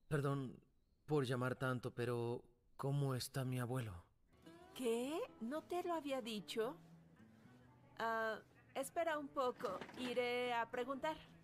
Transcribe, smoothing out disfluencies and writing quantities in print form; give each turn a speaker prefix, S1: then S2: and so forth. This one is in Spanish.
S1: Perdón por llamar tanto, pero ¿cómo está mi abuelo?
S2: ¿Qué? ¿No te lo había dicho? Ah, espera un poco. Iré a preguntar.